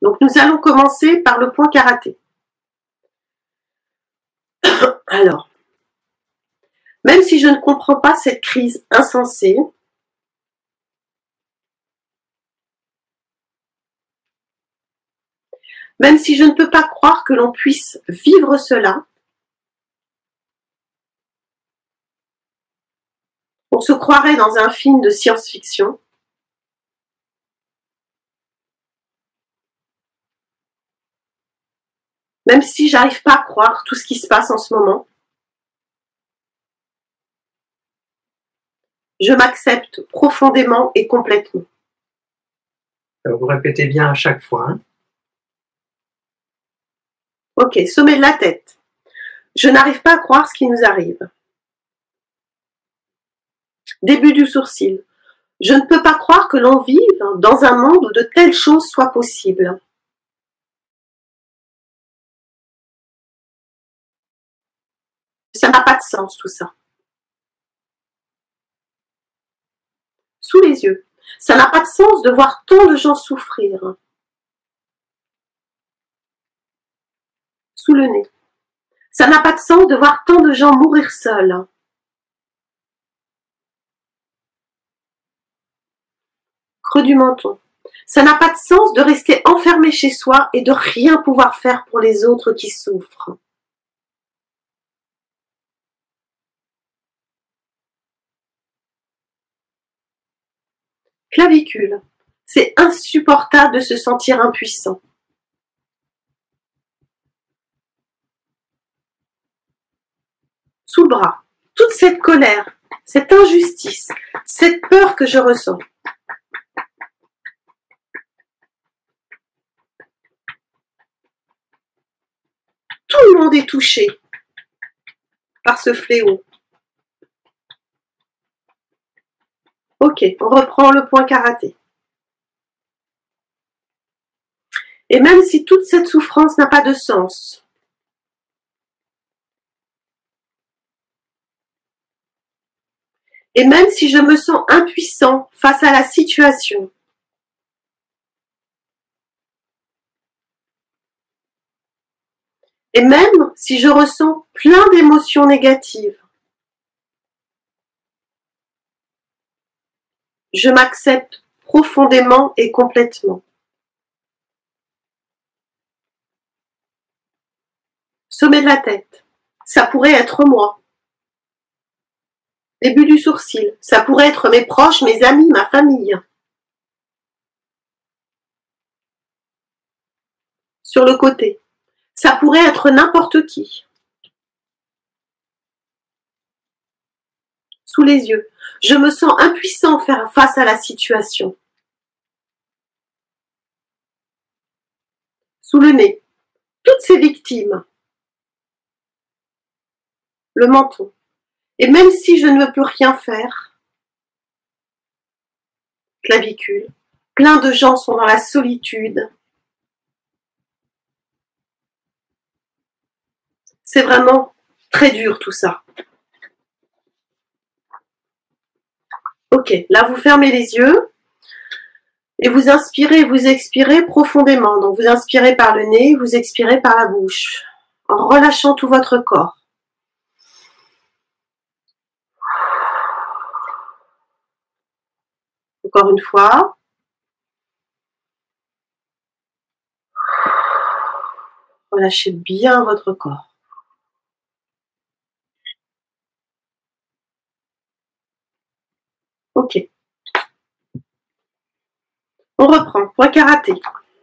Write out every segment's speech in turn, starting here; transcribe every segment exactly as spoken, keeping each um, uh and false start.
Donc nous allons commencer par le point karaté. Alors, même si je ne comprends pas cette crise insensée, même si je ne peux pas croire que l'on puisse vivre cela, on se croirait dans un film de science-fiction. Même si j'arrive pas à croire tout ce qui se passe en ce moment, je m'accepte profondément et complètement. Vous répétez bien à chaque fois. Hein. Ok, sommet de la tête. Je n'arrive pas à croire ce qui nous arrive. Début du sourcil. Je ne peux pas croire que l'on vive dans un monde où de telles choses soient possibles. Ça n'a pas de sens tout ça. Sous les yeux. Ça n'a pas de sens de voir tant de gens souffrir. Sous le nez. Ça n'a pas de sens de voir tant de gens mourir seuls. Creux du menton. Ça n'a pas de sens de rester enfermé chez soi et de rien pouvoir faire pour les autres qui souffrent. Clavicule. C'est insupportable de se sentir impuissant. Sous le bras. Toute cette colère, cette injustice, cette peur que je ressens. Tout le monde est touché par ce fléau. Ok, on reprend le point karaté. Et même si toute cette souffrance n'a pas de sens, et même si je me sens impuissant face à la situation, et même si je ressens plein d'émotions négatives, je m'accepte profondément et complètement. Sommet de la tête, ça pourrait être moi. Début du sourcil, ça pourrait être mes proches, mes amis, ma famille. Sur le côté, ça pourrait être n'importe qui. Sous les yeux, je me sens impuissant face à la situation. Sous le nez, toutes ces victimes. Le menton. Et même si je ne peux rien faire, clavicule, plein de gens sont dans la solitude. C'est vraiment très dur tout ça. Ok, là vous fermez les yeux et vous inspirez, vous expirez profondément. Donc vous inspirez par le nez, vous expirez par la bouche, en relâchant tout votre corps. Encore une fois. Relâchez bien votre corps. Ok. On reprend. Point karaté.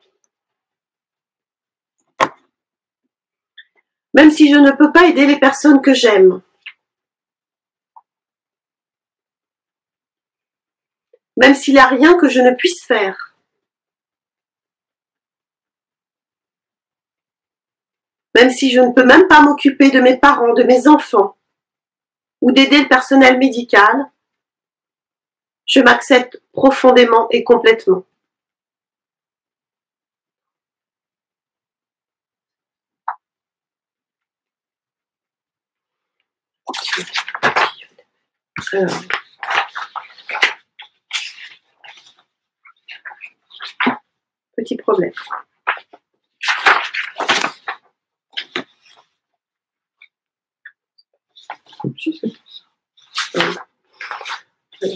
Même si je ne peux pas aider les personnes que j'aime. Même s'il n'y a rien que je ne puisse faire. Même si je ne peux même pas m'occuper de mes parents, de mes enfants, ou d'aider le personnel médical, je m'accepte profondément et complètement. Alors. Petit problème. Si, c'est ça. Euh,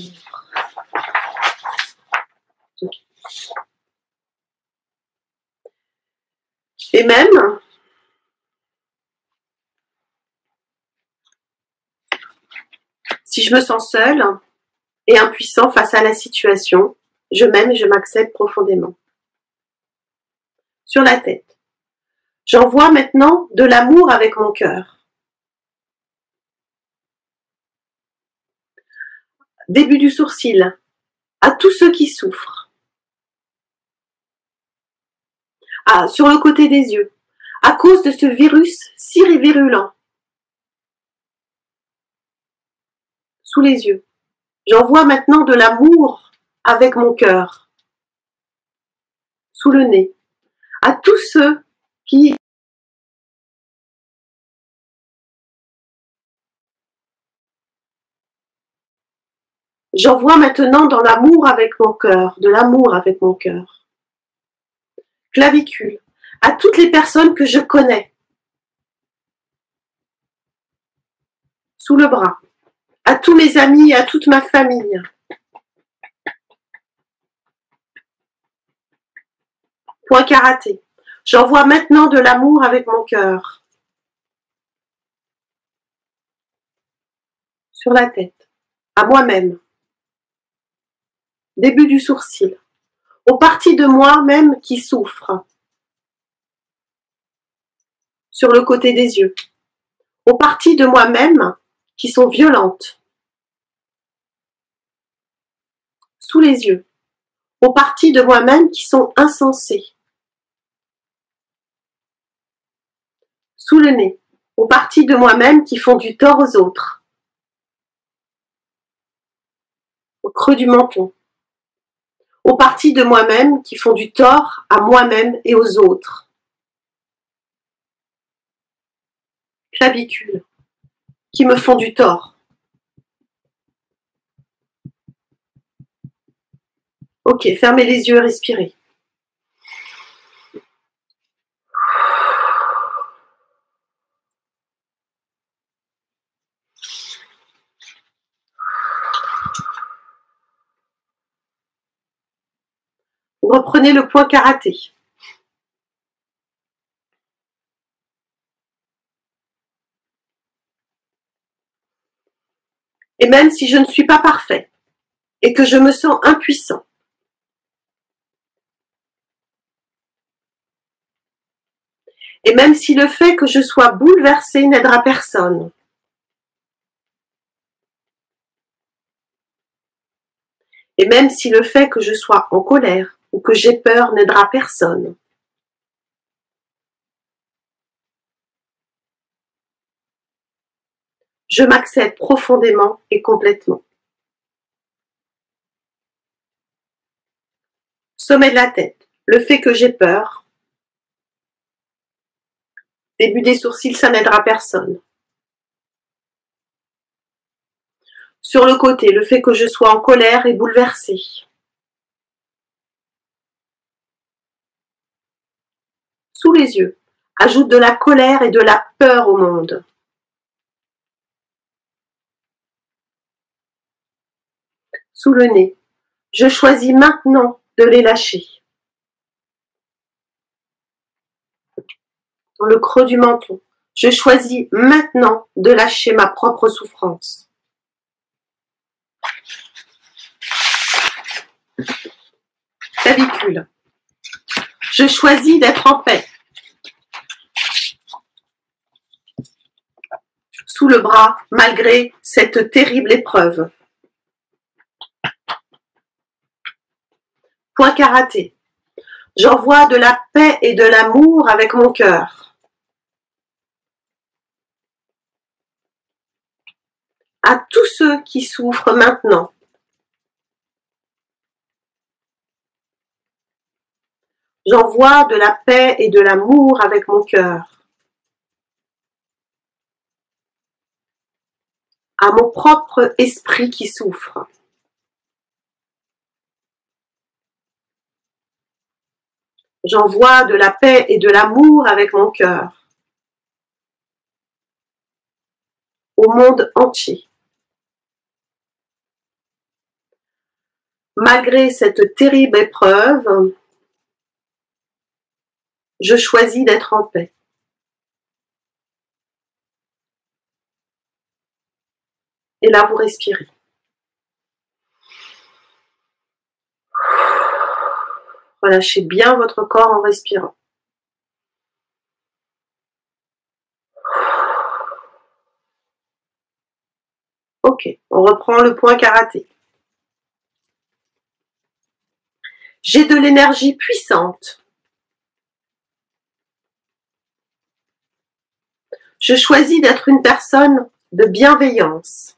ok. Et même, si je me sens seule et impuissant face à la situation, je m'aime et je m'accepte profondément. Sur la tête, j'envoie maintenant de l'amour avec mon cœur. Début du sourcil, à tous ceux qui souffrent. Ah, sur le côté des yeux, à cause de ce virus si virulent. Sous les yeux, j'envoie maintenant de l'amour avec mon cœur. Sous le nez, à tous ceux qui... J'envoie maintenant dans l'amour avec mon cœur, de l'amour avec mon cœur. Clavicule, à toutes les personnes que je connais. Sous le bras, à tous mes amis et à toute ma famille. Point karaté, j'envoie maintenant de l'amour avec mon cœur. Sur la tête, à moi-même. Début du sourcil, aux parties de moi-même qui souffrent. Sur le côté des yeux, aux parties de moi-même qui sont violentes. Sous les yeux, aux parties de moi-même qui sont insensées. Sous le nez, aux parties de moi-même qui font du tort aux autres. Au creux du menton, aux parties de moi-même qui font du tort à moi-même et aux autres. Clavicule, qui me font du tort. Ok, fermez les yeux et respirez. Vous reprenez le point karaté. Et même si je ne suis pas parfait et que je me sens impuissant, et même si le fait que je sois bouleversé n'aidera personne, et même si le fait que je sois en colère ou que j'ai peur n'aidera personne, je m'accepte profondément et complètement. Sommet de la tête, le fait que j'ai peur. Début des sourcils, ça n'aidera personne. Sur le côté, le fait que je sois en colère et bouleversée. Sous les yeux, ajoute de la colère et de la peur au monde. Sous le nez, je choisis maintenant de les lâcher. Dans le creux du menton, je choisis maintenant de lâcher ma propre souffrance. Clavicule, je choisis d'être en paix. Sous le bras, malgré cette terrible épreuve. Point karaté, j'envoie de la paix et de l'amour avec mon cœur. À tous ceux qui souffrent maintenant. J'envoie de la paix et de l'amour avec mon cœur. À mon propre esprit qui souffre. J'envoie de la paix et de l'amour avec mon cœur. au monde entier. Malgré cette terrible épreuve, je choisis d'être en paix. Et là, vous respirez. Relâchez bien votre corps en respirant. Ok, on reprend le point karaté. J'ai de l'énergie puissante. Je choisis d'être une personne de bienveillance.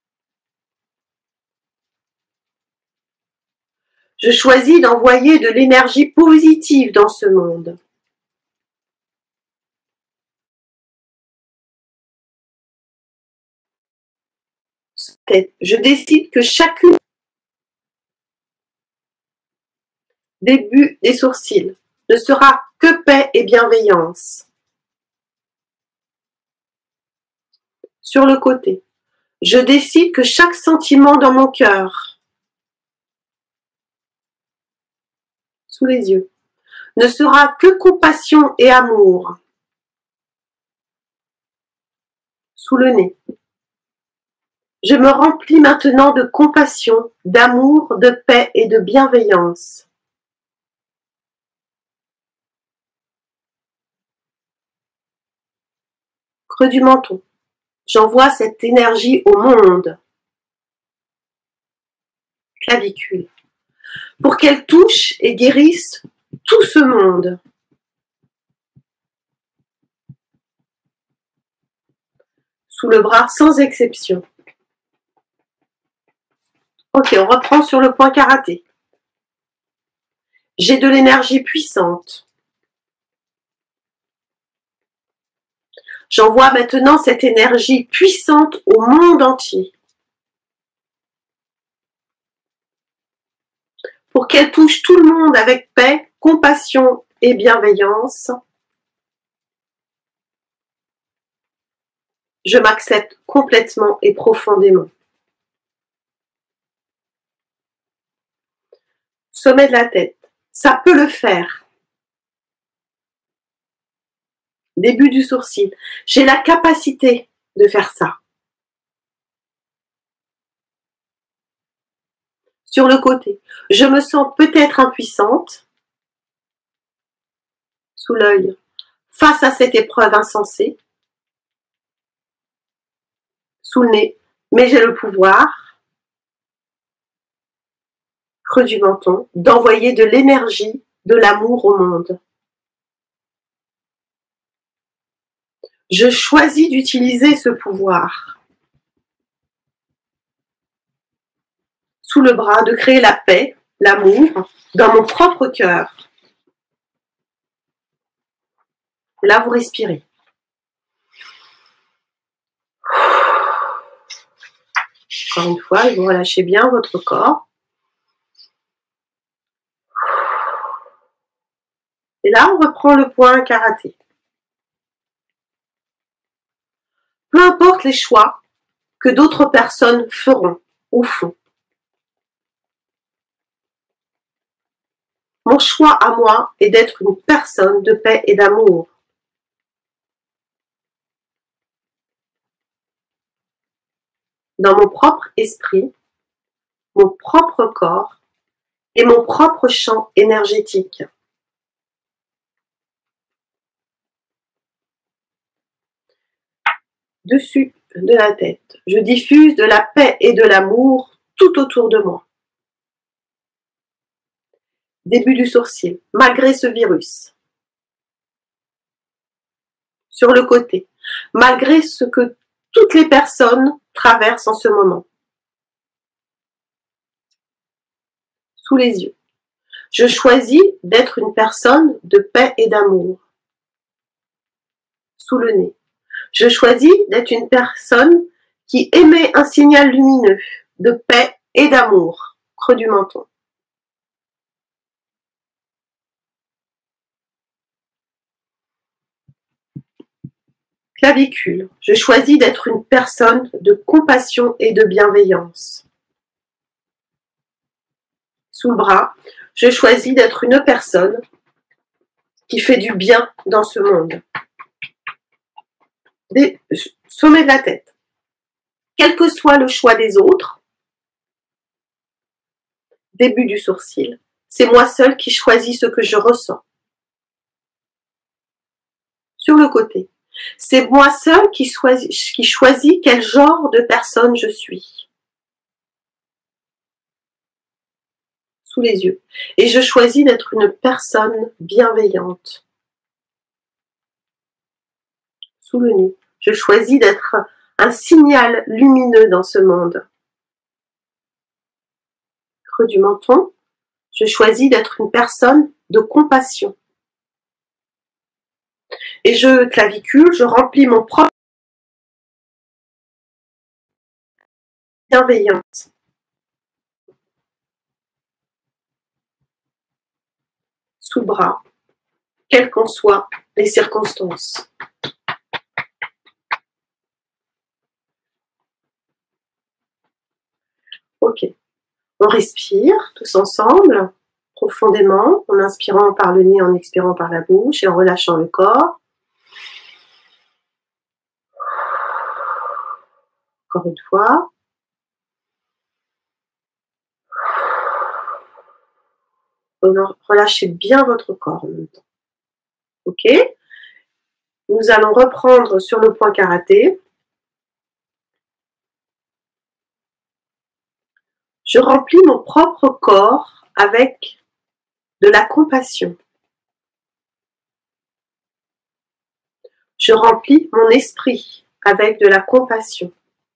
Je choisis d'envoyer de l'énergie positive dans ce monde. Je décide que chacune début des sourcils ne sera que paix et bienveillance. Sur le côté, je décide que chaque sentiment dans mon cœur, sous les yeux, ne sera que compassion et amour. Sous le nez, je me remplis maintenant de compassion, d'amour, de paix et de bienveillance. Creux du menton, j'envoie cette énergie au monde. Clavicule, pour qu'elle touche et guérisse tout ce monde. Sous le bras, sans exception. Ok, on reprend sur le point karaté. J'ai de l'énergie puissante. J'envoie maintenant cette énergie puissante au monde entier. Pour qu'elle touche tout le monde avec paix, compassion et bienveillance. Je m'accepte complètement et profondément. Sommet de la tête, ça peut le faire. Début du sourcil, j'ai la capacité de faire ça. Sur le côté, je me sens peut-être impuissante. Sous l'œil, face à cette épreuve insensée. Sous le nez, mais j'ai le pouvoir. Creux du menton, d'envoyer de l'énergie, de l'amour au monde. Je choisis d'utiliser ce pouvoir. Sous le bras, de créer la paix, l'amour, dans mon propre cœur. Là, vous respirez. Encore une fois, vous relâchez bien votre corps. Et là, on reprend le point karaté. Peu importe les choix que d'autres personnes feront ou font. Mon choix à moi est d'être une personne de paix et d'amour. Dans mon propre esprit, mon propre corps et mon propre champ énergétique. Dessus de la tête, je diffuse de la paix et de l'amour tout autour de moi. Début du sourcil, malgré ce virus. Sur le côté, malgré ce que toutes les personnes traversent en ce moment. Sous les yeux, je choisis d'être une personne de paix et d'amour. Sous le nez, je choisis d'être une personne qui émet un signal lumineux de paix et d'amour. Creux du menton. Clavicule, je choisis d'être une personne de compassion et de bienveillance. Sous le bras, je choisis d'être une personne qui fait du bien dans ce monde. Des, sommet de la tête. Quel que soit le choix des autres, début du sourcil, c'est moi seul qui choisis ce que je ressens. Sur le côté, c'est moi seul qui choisis, qui choisis quel genre de personne je suis. Sous les yeux. Et je choisis d'être une personne bienveillante. Sous le nez. Je choisis d'être un signal lumineux dans ce monde. Creux du menton. Je choisis d'être une personne de compassion. Et je clavicule, je remplis mon propre bienveillance. Sous le bras, quelles qu'en soient les circonstances. Ok. On respire tous ensemble, profondément, en inspirant par le nez, en expirant par la bouche et en relâchant le corps. Encore une fois. Relâchez bien votre corps en même temps. Ok? Nous allons reprendre sur le point karaté. Je remplis mon propre corps avec de la compassion. Je remplis mon esprit avec de la compassion.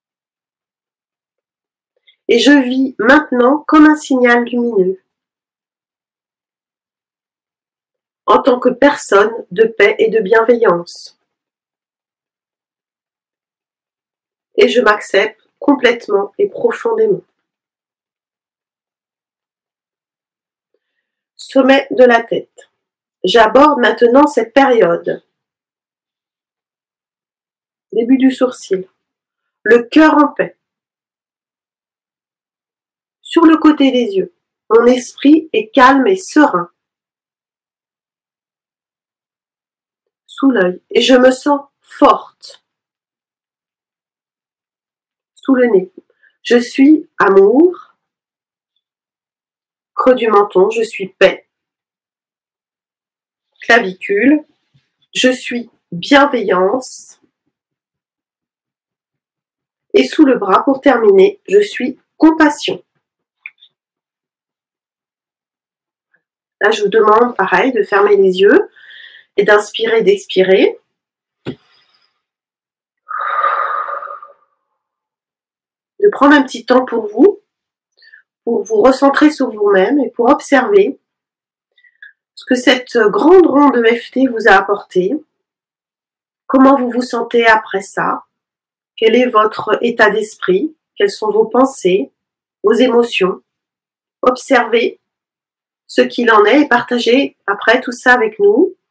Et je vis maintenant comme un signal lumineux. En tant que personne de paix et de bienveillance. Et je m'accepte complètement et profondément. Sommet de la tête. J'aborde maintenant cette période. Début du sourcil. Le cœur en paix. Sur le côté des yeux, mon esprit est calme et serein. Sous l'œil, et je me sens forte. Sous le nez, je suis amour. Creux du menton, je suis paix. Clavicule, je suis bienveillance. Et sous le bras, pour terminer, je suis compassion. Là, je vous demande, pareil, de fermer les yeux et d'inspirer et d'expirer. De prendre un petit temps pour vous, pour vous recentrer sur vous-même et pour observer ce que cette grande ronde de E F T vous a apporté. Comment vous vous sentez après ça? Quel est votre état d'esprit? Quelles sont vos pensées, vos émotions? Observez ce qu'il en est et partagez après tout ça avec nous.